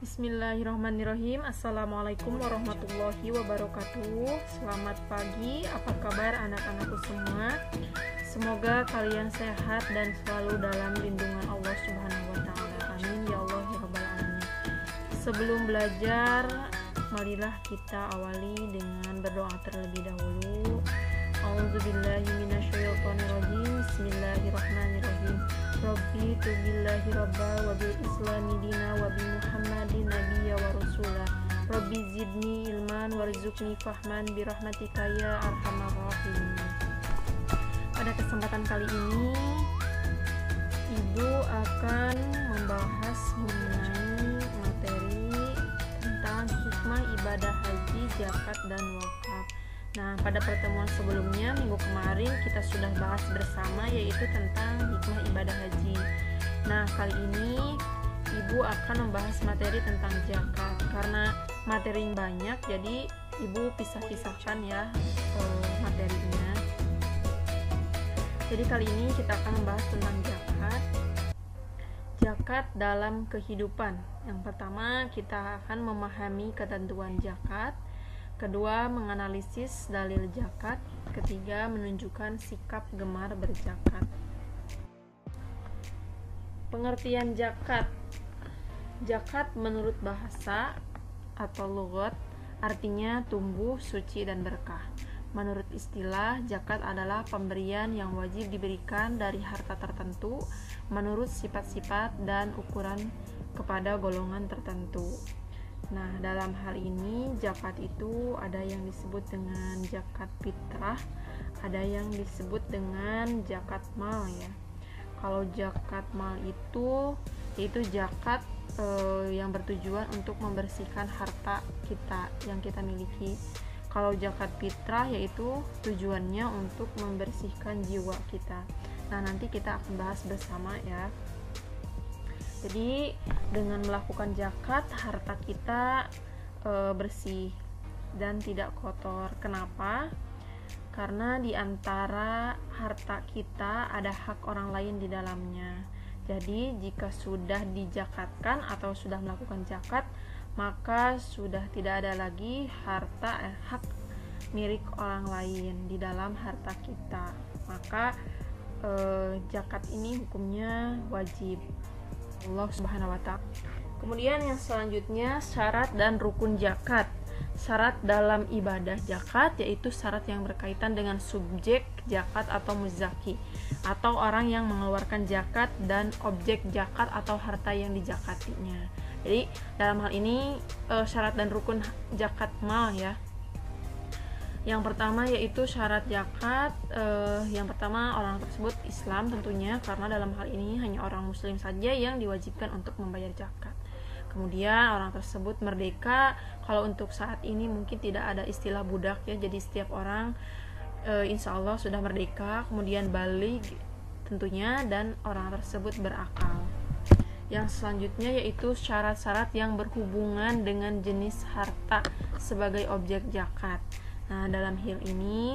Bismillahirrahmanirrahim. Assalamualaikum warahmatullahi wabarakatuh. Selamat pagi, apa kabar anak-anakku semua? Semoga kalian sehat dan selalu dalam lindungan Allah Subhanahu wa Ta'ala. Amin ya Allah ya Rabbal Alamin. Sebelum belajar, marilah kita awali dengan berdoa terlebih dahulu. A'udzubillahi minasyaitonirrajim. Bismillahirrahmanirrahim. Rabbi tubillahi rabba wa bil islami dina wa bi muhammadin nabiyya wa rasula. Rabbi zidni ilman warzuqni fahman bi rahmatika ya arhamar rahimin. Pada kesempatan kali ini Ibu akan membahas mengenai materi tentang hikmah ibadah haji, zakat dan wakaf. Nah, pada pertemuan sebelumnya minggu kemarin kita sudah bahas bersama, yaitu tentang hikmah ibadah haji. Nah, kali ini Ibu akan membahas materi tentang zakat. Karena materi banyak, jadi Ibu pisah-pisahkan ya materinya. Jadi kali ini kita akan membahas tentang zakat. Zakat dalam kehidupan. Yang pertama, kita akan memahami ketentuan zakat. Kedua, menganalisis dalil zakat. Ketiga, menunjukkan sikap gemar berzakat. Pengertian zakat. Zakat menurut bahasa atau lughat artinya tumbuh, suci, dan berkah. Menurut istilah, zakat adalah pemberian yang wajib diberikan dari harta tertentu menurut sifat-sifat dan ukuran kepada golongan tertentu. Nah, dalam hal ini zakat itu ada yang disebut dengan zakat fitrah, ada yang disebut dengan zakat mal ya. Kalau zakat mal itu yaitu zakat yang bertujuan untuk membersihkan harta kita yang kita miliki. Kalau zakat fitrah yaitu tujuannya untuk membersihkan jiwa kita. Nah, nanti kita akan bahas bersama ya. Jadi dengan melakukan zakat harta kita bersih dan tidak kotor. Kenapa? Karena di antara harta kita ada hak orang lain di dalamnya. Jadi jika sudah dizakatkan atau sudah melakukan zakat, maka sudah tidak ada lagi hak milik orang lain di dalam harta kita. Maka zakat ini hukumnya wajib Allah Subhanahu wa Ta'ala. Kemudian yang selanjutnya, syarat dan rukun zakat. Syarat dalam ibadah zakat yaitu syarat yang berkaitan dengan subjek zakat atau muzaki, atau orang yang mengeluarkan zakat, dan objek zakat atau harta yang dizakatinya. Jadi dalam hal ini syarat dan rukun zakat mal ya. Yang pertama yaitu syarat zakat. Yang pertama, orang tersebut Islam tentunya, karena dalam hal ini hanya orang muslim saja yang diwajibkan untuk membayar zakat. Kemudian orang tersebut merdeka. Kalau untuk saat ini mungkin tidak ada istilah budak ya, jadi setiap orang insya Allah sudah merdeka. Kemudian baligh tentunya, dan orang tersebut berakal. Yang selanjutnya yaitu syarat-syarat yang berhubungan dengan jenis harta sebagai objek zakat. Nah, dalam hal ini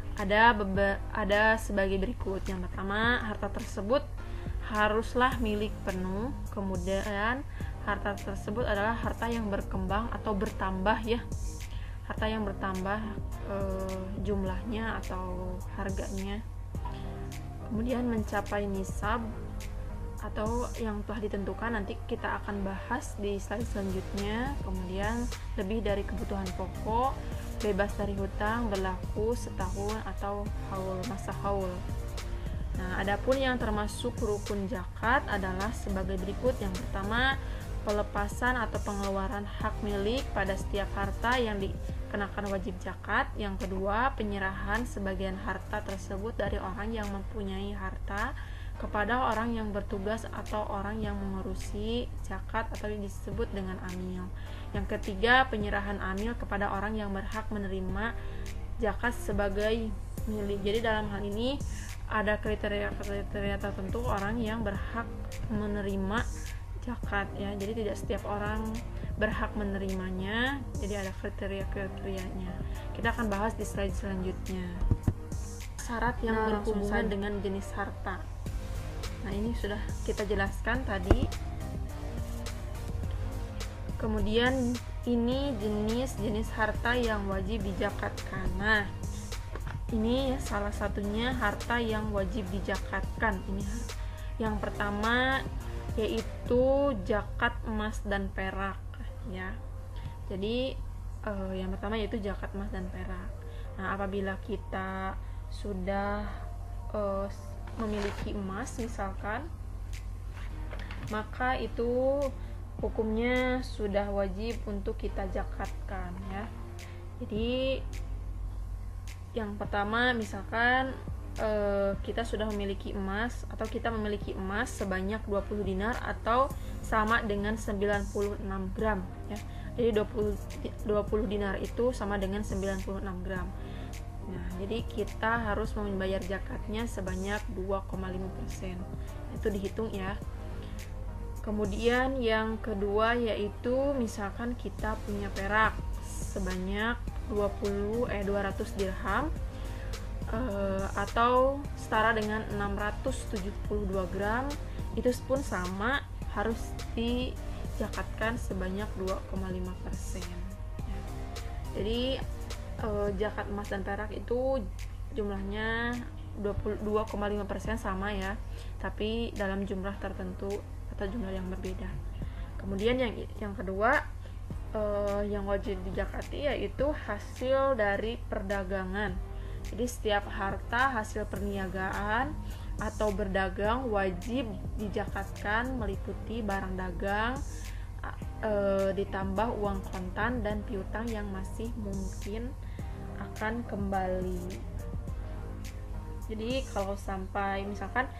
ada sebagai berikut. Yang pertama, harta tersebut haruslah milik penuh. Kemudian harta tersebut adalah harta yang berkembang atau bertambah ya. Harta yang bertambah jumlahnya atau harganya. Kemudian mencapai nisab atau yang telah ditentukan, nanti kita akan bahas di slide selanjutnya. Kemudian lebih dari kebutuhan pokok, bebas dari hutang, berlaku setahun atau masa haul. Nah, adapun yang termasuk rukun zakat adalah sebagai berikut. Yang pertama, pelepasan atau pengeluaran hak milik pada setiap harta yang dikenakan wajib zakat. Yang kedua, penyerahan sebagian harta tersebut dari orang yang mempunyai harta kepada orang yang bertugas atau orang yang mengurusi zakat atau yang disebut dengan amil. Yang ketiga, penyerahan amil kepada orang yang berhak menerima zakat sebagai milik. Jadi dalam hal ini ada kriteria tertentu orang yang berhak menerima zakat ya. Jadi tidak setiap orang berhak menerimanya. Jadi ada kriteria-kriterianya. Kita akan bahas di slide selanjutnya. Syarat yang berhubungan dengan jenis harta. Nah, ini sudah kita jelaskan tadi. Kemudian ini jenis harta yang wajib dizakatkan. Nah, ini salah satunya harta yang wajib dizakatkan. Ini yang pertama yaitu zakat emas dan perak ya. Jadi yang pertama yaitu zakat emas dan perak. Nah, apabila kita sudah memiliki emas misalkan, maka itu hukumnya sudah wajib untuk kita zakatkan ya. Jadi yang pertama misalkan kita sudah memiliki emas, atau kita memiliki emas sebanyak 20 dinar atau sama dengan 96 gram ya. Jadi 20 dinar itu sama dengan 96 gram. Nah, jadi kita harus membayar zakatnya sebanyak 2,5%. Itu dihitung ya. Kemudian yang kedua yaitu misalkan kita punya perak sebanyak 200 dirham atau setara dengan 672 gram, itu pun sama, harus dijakatkan sebanyak 2,5%. Ya. Jadi zakat emas dan perak itu jumlahnya 2,5% sama ya, tapi dalam jumlah tertentu atau jumlah yang berbeda. Kemudian yang kedua yang wajib dizakati yaitu hasil dari perdagangan. Jadi setiap harta hasil perniagaan atau berdagang wajib dizakatkan, meliputi barang dagang ditambah uang kontan dan piutang yang masih mungkin akan kembali. Jadi kalau sampai misalkan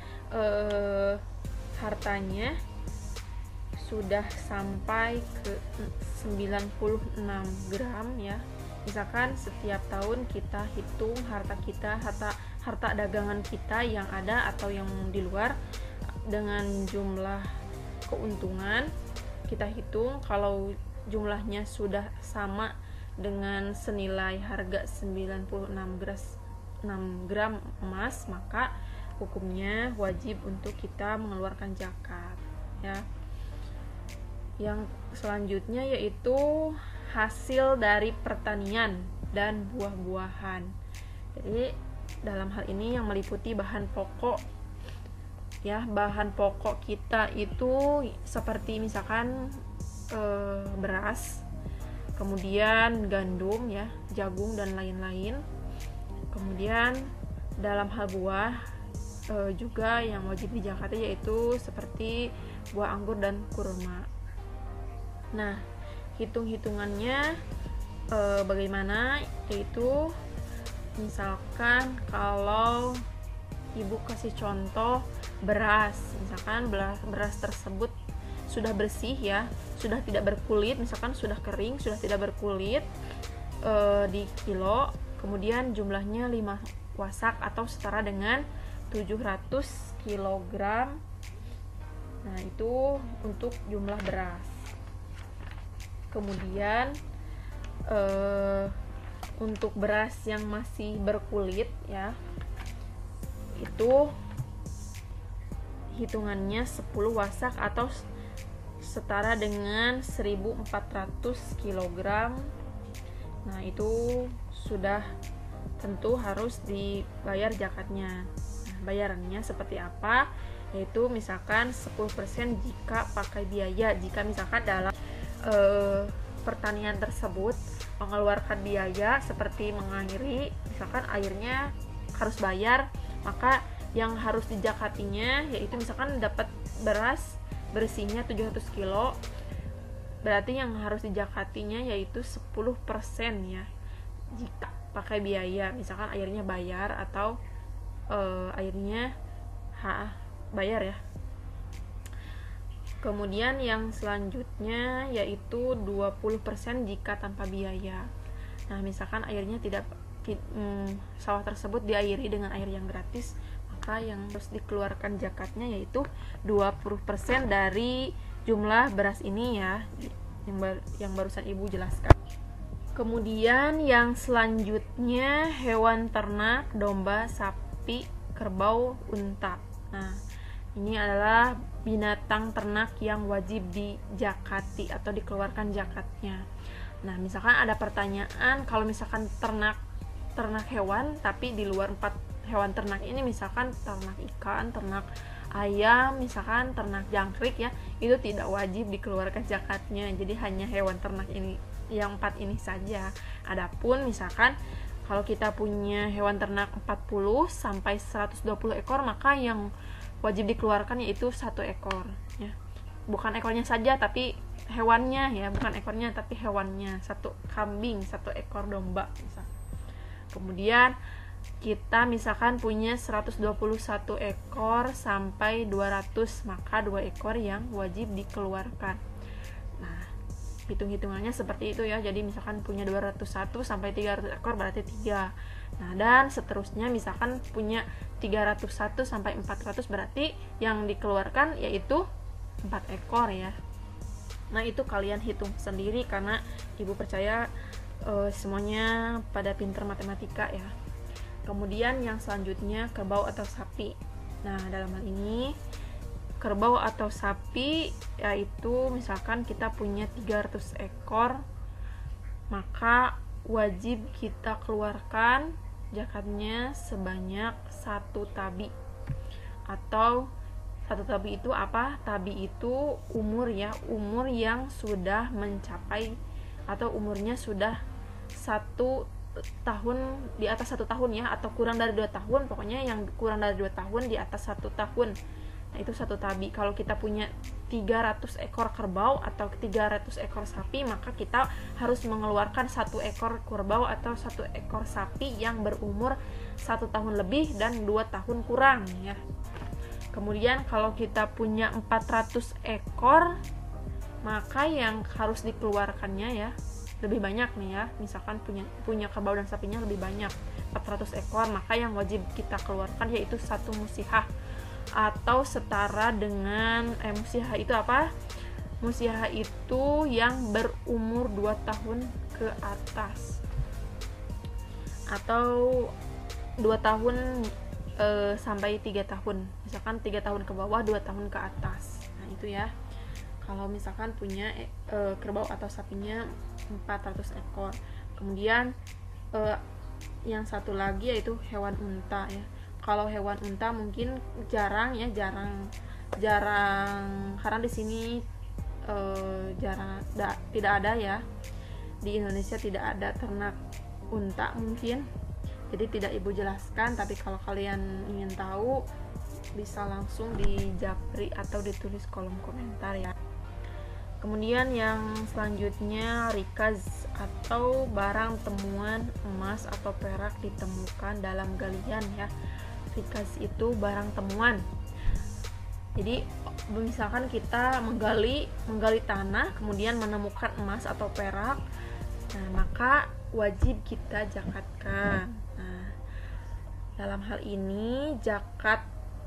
hartanya sudah sampai ke 96 gram ya, misalkan setiap tahun kita hitung harta dagangan kita yang ada atau yang di luar dengan jumlah keuntungan, kita hitung kalau jumlahnya sudah sama dengan senilai harga 96 gram emas, maka hukumnya wajib untuk kita mengeluarkan zakat ya. Yang selanjutnya yaitu hasil dari pertanian dan buah-buahan. Jadi dalam hal ini yang meliputi bahan pokok ya, bahan pokok kita itu seperti misalkan beras, kemudian gandum ya, jagung dan lain-lain. Kemudian dalam hal buah juga yang wajib dizakati yaitu seperti buah anggur dan kurma. Nah, hitung-hitungannya bagaimana, yaitu misalkan kalau ibu kasih contoh beras, misalkan beras tersebut sudah bersih ya, sudah tidak berkulit, misalkan sudah kering, sudah tidak berkulit di kilo, kemudian jumlahnya 5 wasak atau setara dengan 700 kg. Nah, itu untuk jumlah beras. Kemudian untuk beras yang masih berkulit ya, itu hitungannya 10 wasak atau setara dengan 1400 kg. Nah, itu sudah tentu harus dibayar zakatnya. Nah, bayarannya seperti apa? Yaitu misalkan 10% jika pakai biaya. Jika misalkan dalam pertanian tersebut mengeluarkan biaya seperti mengairi, misalkan airnya harus bayar, maka yang harus dijakatinya yaitu misalkan dapat beras bersihnya 700 kilo, berarti yang harus dijakatinya yaitu 10% ya jika pakai biaya, misalkan airnya bayar atau airnya bayar ya. Kemudian yang selanjutnya yaitu 20% jika tanpa biaya. Nah, misalkan airnya sawah tersebut diairi dengan air yang gratis, maka yang harus dikeluarkan zakatnya yaitu 20% dari jumlah beras ini ya, yang barusan ibu jelaskan. Kemudian yang selanjutnya hewan ternak, domba, sapi, kerbau, unta. Nah, Ini adalah binatang ternak yang wajib dijakati atau dikeluarkan zakatnya. Nah, misalkan ada pertanyaan, kalau misalkan ternak hewan tapi di luar 4 hewan ternak ini, misalkan ternak ikan, ternak ayam, misalkan ternak jangkrik ya, itu tidak wajib dikeluarkan zakatnya. Jadi hanya hewan ternak ini yang 4 ini saja. Adapun misalkan kalau kita punya hewan ternak 40 sampai 120 ekor, maka yang wajib dikeluarkan yaitu 1 ekor ya. Bukan ekornya saja tapi hewannya ya, bukan ekornya tapi hewannya. 1 kambing, 1 ekor domba misalkan. Kemudian kita misalkan punya 121 ekor sampai 200, maka 2 ekor yang wajib dikeluarkan. Nah, hitung-hitungannya seperti itu ya. Jadi misalkan punya 201 sampai 300 ekor berarti 3. Nah, dan seterusnya misalkan punya 301 sampai 400 berarti yang dikeluarkan yaitu 4 ekor ya. Nah, itu kalian hitung sendiri karena ibu percaya semuanya pada pintar matematika ya. Kemudian yang selanjutnya kerbau atau sapi. Nah, dalam hal ini kerbau atau sapi yaitu misalkan kita punya 300 ekor, maka wajib kita keluarkan zakatnya sebanyak 1 tabi. Atau 1 tabi itu apa? Tabi itu umur ya, umur yang sudah mencapai atau umurnya sudah 1 tahun, di atas 1 tahun ya, atau kurang dari 2 tahun, pokoknya yang kurang dari 2 tahun di atas 1 tahun. Nah, itu 1 tabi. Kalau kita punya 300 ekor kerbau atau 300 ekor sapi, maka kita harus mengeluarkan 1 ekor kerbau atau 1 ekor sapi yang berumur 1 tahun lebih dan 2 tahun kurang ya. Kemudian kalau kita punya 400 ekor, maka yang harus dikeluarkannya ya lebih banyak nih ya. Misalkan punya kerbau dan sapinya lebih banyak, 400 ekor, maka yang wajib kita keluarkan yaitu 1 musihah atau setara dengan musihah itu apa? Musihah itu yang berumur 2 tahun ke atas atau 2 tahun sampai 3 tahun. Misalkan 3 tahun ke bawah, 2 tahun ke atas. Nah, itu ya. Kalau misalkan punya kerbau atau sapinya 400 ekor. Kemudian yang satu lagi yaitu hewan unta ya. Kalau hewan unta mungkin jarang karena di sini tidak ada ya. Di Indonesia tidak ada ternak unta mungkin. Jadi tidak ibu jelaskan, tapi kalau kalian ingin tahu bisa langsung di japri atau ditulis kolom komentar ya. Kemudian yang selanjutnya rikaz atau barang temuan emas atau perak ditemukan dalam galian ya. Rikaz itu barang temuan. Jadi misalkan kita menggali tanah kemudian menemukan emas atau perak, nah maka wajib kita zakatkan. Nah, dalam hal ini zakat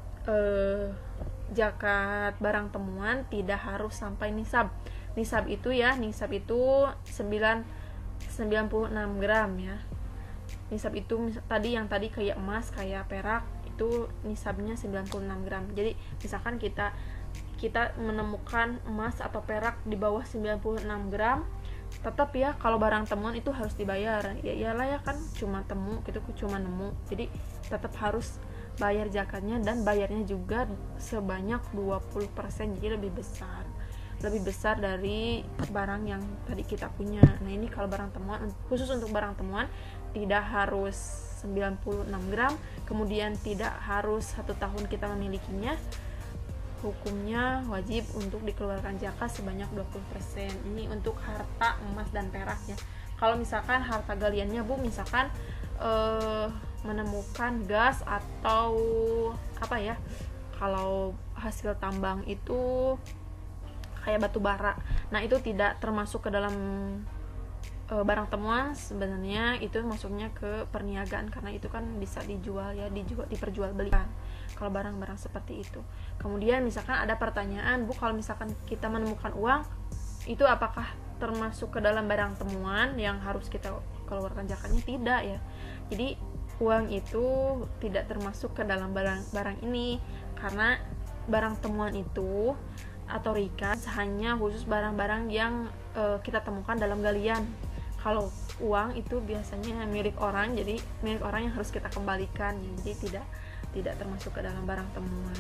barang temuan tidak harus sampai nisab. Nisab itu 96 gram ya. Nisab itu tadi kayak emas, kayak perak, itu nisabnya 96 gram. Jadi misalkan kita menemukan emas atau perak di bawah 96 gram, tetap ya kalau barang temuan itu harus dibayar. Ya iyalah ya kan, cuma nemu. Jadi tetap harus bayar zakatnya, dan bayarnya juga sebanyak 20%, jadi lebih besar dari barang yang tadi kita punya. Nah, ini kalau barang temuan, khusus untuk barang temuan tidak harus 96 gram, kemudian tidak harus 1 tahun kita memilikinya. Hukumnya wajib untuk dikeluarkan zakat sebanyak 20%. Ini untuk harta emas dan perak ya. Kalau misalkan harta galiannya Bu, misalkan menemukan gas atau apa ya, kalau hasil tambang itu kayak batu bara, nah itu tidak termasuk ke dalam barang temuan. Sebenarnya itu masuknya ke perniagaan karena itu kan bisa dijual ya, diperjualbelikan kalau barang-barang seperti itu. Kemudian misalkan ada pertanyaan, Bu, kalau misalkan kita menemukan uang, itu apakah termasuk ke dalam barang temuan yang harus kita keluarkan zakatnya? Tidak ya. Jadi uang itu tidak termasuk ke dalam barang ini karena barang temuan itu atau rikas hanya khusus barang-barang yang kita temukan dalam galian. Kalau uang itu biasanya milik orang, jadi milik orang yang harus kita kembalikan, jadi tidak termasuk ke dalam barang temuan.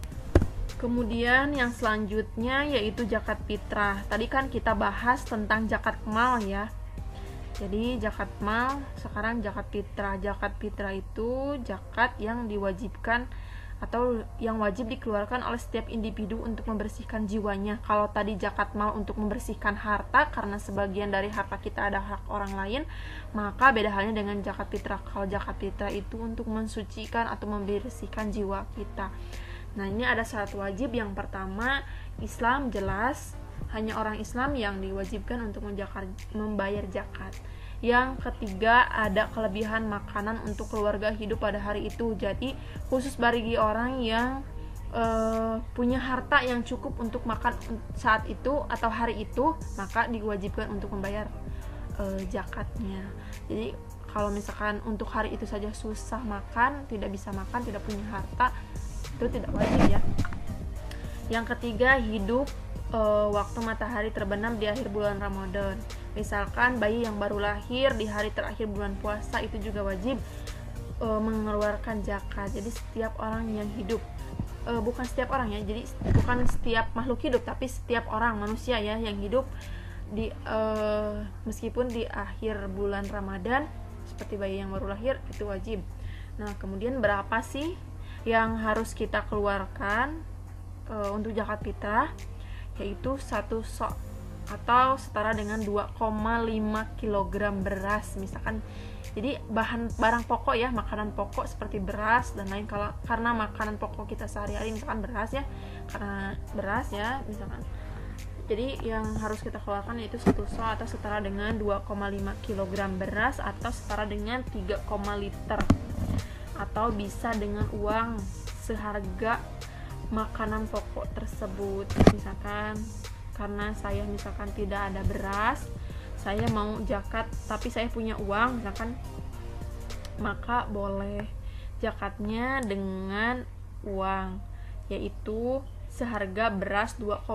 Kemudian yang selanjutnya yaitu zakat fitrah. Tadi kan kita bahas tentang zakat mal ya. Jadi zakat mal, sekarang zakat fitrah. Zakat fitrah itu zakat yang diwajibkan atau yang wajib dikeluarkan oleh setiap individu untuk membersihkan jiwanya. Kalau tadi zakat mal untuk membersihkan harta karena sebagian dari harta kita ada hak orang lain, maka beda halnya dengan zakat fitrah. Kalau zakat fitrah itu untuk mensucikan atau membersihkan jiwa kita. Nah, ini ada syarat wajib. Yang pertama, Islam jelas hanya orang Islam yang diwajibkan untuk membayar zakat. Yang ketiga, ada kelebihan makanan untuk keluarga hidup pada hari itu. Jadi khusus bagi orang yang punya harta yang cukup untuk makan saat itu atau hari itu, maka diwajibkan untuk membayar zakatnya. Jadi kalau misalkan untuk hari itu saja susah makan, tidak bisa makan, tidak punya harta, itu tidak wajib ya. Yang ketiga, hidup waktu matahari terbenam di akhir bulan Ramadan. Misalkan bayi yang baru lahir di hari terakhir bulan puasa, itu juga wajib mengeluarkan zakat. Jadi setiap orang yang hidup, bukan setiap orang ya, jadi bukan setiap makhluk hidup, tapi setiap orang manusia ya yang hidup di meskipun di akhir bulan Ramadan, seperti bayi yang baru lahir, itu wajib. Nah, kemudian berapa sih yang harus kita keluarkan untuk zakat fitrah? Yaitu 1 sok atau setara dengan 2,5 kg beras misalkan. Jadi barang pokok ya, makanan pokok seperti beras dan lain, karena makanan pokok kita sehari-hari misalkan beras ya, karena beras ya misalkan. Jadi yang harus kita keluarkan yaitu 1 sok atau setara dengan 2,5 kg beras atau setara dengan 3, liter, atau bisa dengan uang seharga makanan pokok tersebut. Misalkan karena saya misalkan tidak ada beras, saya mau zakat tapi saya punya uang misalkan, maka boleh zakatnya dengan uang, yaitu seharga beras 2,5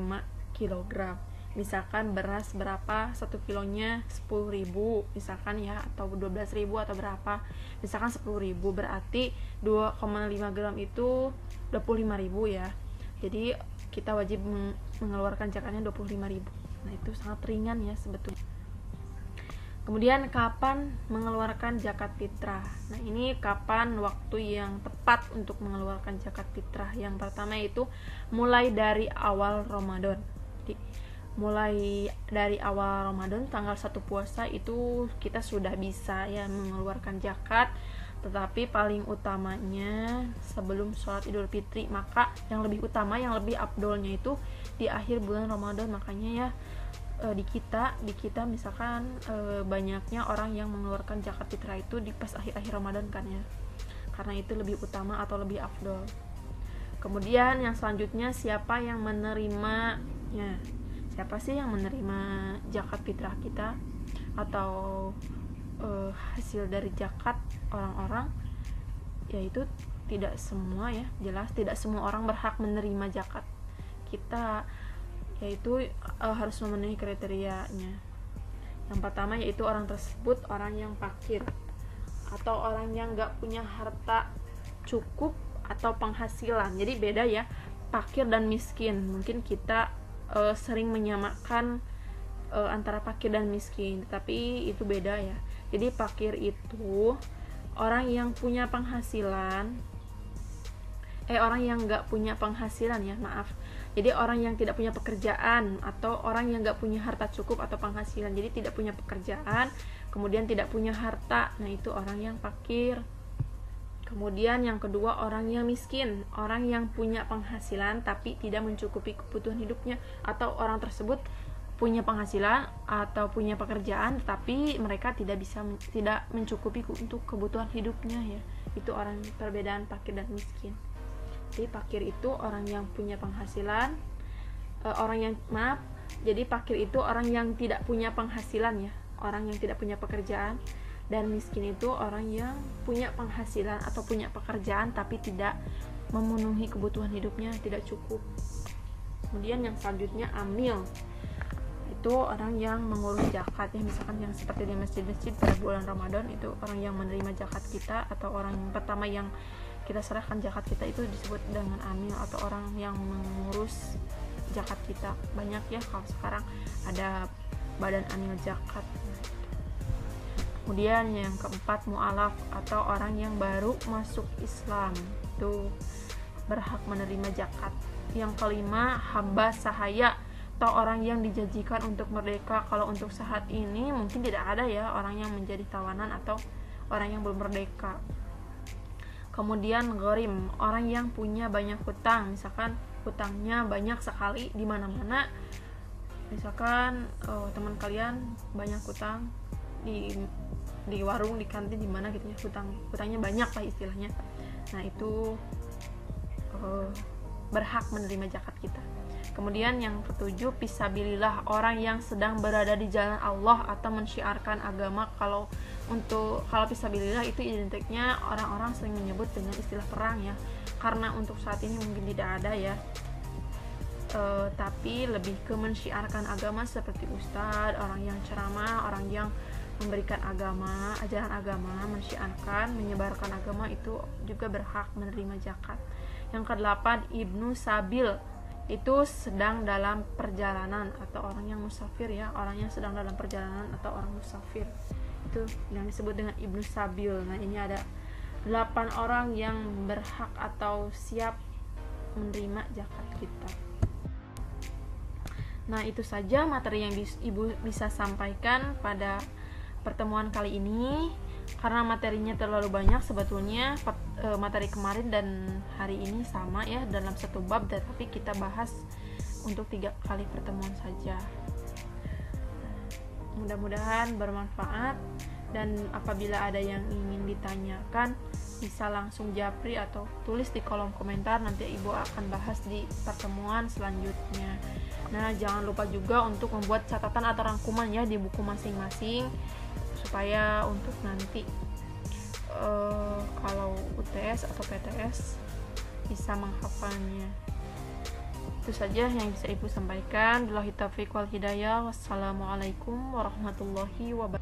kg. Misalkan beras berapa, 1 kilonya 10.000 misalkan ya, atau 12.000 atau berapa, misalkan 10.000, berarti 2,5 gram itu 25.000 ya. Jadi kita wajib mengeluarkan zakatnya 25.000. Nah, itu sangat ringan ya sebetulnya. Kemudian kapan mengeluarkan zakat fitrah? Nah, ini kapan waktu yang tepat untuk mengeluarkan zakat fitrah? Yang pertama itu mulai dari awal Ramadan. Jadi, mulai dari awal Ramadan tanggal 1 puasa itu kita sudah bisa ya mengeluarkan zakat. Tetapi paling utamanya sebelum sholat Idul Fitri, maka yang lebih utama, yang lebih afdolnya itu di akhir bulan Ramadan. Makanya ya di kita misalkan banyaknya orang yang mengeluarkan zakat fitrah itu di pas akhir Ramadan kan ya, karena itu lebih utama atau lebih afdol. Kemudian yang selanjutnya, siapa yang menerimanya? Siapa sih yang menerima zakat fitrah kita atau hasil dari zakat orang-orang? Yaitu tidak semua ya, jelas tidak semua orang berhak menerima zakat kita, yaitu harus memenuhi kriterianya. Yang pertama yaitu orang tersebut orang yang fakir atau orang yang gak punya harta cukup atau penghasilan. Jadi beda ya, fakir dan miskin. Mungkin kita sering menyamakan antara fakir dan miskin, tapi itu beda ya. Jadi fakir itu orang yang punya penghasilan, orang yang nggak punya penghasilan ya, maaf. Jadi orang yang tidak punya pekerjaan atau orang yang nggak punya harta cukup atau penghasilan. Jadi tidak punya pekerjaan, kemudian tidak punya harta. Nah, itu orang yang fakir. Kemudian yang kedua, orang yang miskin, orang yang punya penghasilan tapi tidak mencukupi kebutuhan hidupnya, atau orang tersebut punya penghasilan atau punya pekerjaan tapi mereka tidak mencukupi untuk kebutuhan hidupnya ya. Itu orang, perbedaan fakir dan miskin. Jadi fakir itu orang yang punya penghasilan, jadi fakir itu orang yang tidak punya penghasilan ya, orang yang tidak punya pekerjaan. Dan miskin itu orang yang punya penghasilan atau punya pekerjaan tapi tidak memenuhi kebutuhan hidupnya tidak cukup. Kemudian yang selanjutnya amil, itu orang yang mengurus zakat ya, misalkan yang seperti di masjid-masjid pada bulan Ramadan, itu orang yang menerima zakat kita, atau orang yang pertama yang kita serahkan zakat kita itu disebut dengan amil, atau orang yang mengurus zakat kita. Banyak ya kalau sekarang ada badan amil zakat. Kemudian yang keempat mu'alaf, atau orang yang baru masuk Islam, itu berhak menerima zakat. Yang kelima hamba sahaya, atau orang yang dijanjikan untuk merdeka. Kalau untuk saat ini mungkin tidak ada ya orang yang menjadi tawanan atau orang yang belum merdeka. Kemudian gharim, orang yang punya banyak hutang, misalkan hutangnya banyak sekali di mana-mana. Misalkan teman kalian banyak hutang di warung, di kantin, di mana gitu ya, hutangnya banyak lah istilahnya. Nah, itu berhak menerima zakat kita. Kemudian yang ketujuh fisabilillah, orang yang sedang berada di jalan Allah atau mensyiarkan agama. Kalau fisabilillah itu identiknya orang-orang sering menyebut dengan istilah perang ya, karena untuk saat ini mungkin tidak ada ya, tapi lebih ke mensyiarkan agama seperti ustadz, orang yang ceramah, orang yang memberikan agama, ajaran agama, mensyiarkan, menyebarkan agama, itu juga berhak menerima zakat. Yang kedelapan ibnu sabil, itu sedang dalam perjalanan atau orang yang musafir ya, orang yang sedang dalam perjalanan atau orang musafir, itu yang disebut dengan ibnu sabil. Nah, ini ada 8 orang yang berhak atau siap menerima zakat kita. Nah, itu saja materi yang Ibu bisa sampaikan pada pertemuan kali ini. Karena materinya terlalu banyak sebetulnya, materi kemarin dan hari ini sama ya, dalam satu bab, tetapi kita bahas untuk 3 kali pertemuan saja. Mudah-mudahan bermanfaat, dan apabila ada yang ingin ditanyakan bisa langsung japri atau tulis di kolom komentar, nanti Ibu akan bahas di pertemuan selanjutnya. Nah, jangan lupa juga untuk membuat catatan atau rangkuman ya di buku masing-masing, supaya untuk nanti kalau UTS atau PTS bisa menghafalnya. Itu saja yang bisa Ibu sampaikan. Billahi taufiq wal hidayah. Wassalamualaikum warahmatullahi wabarakatuh.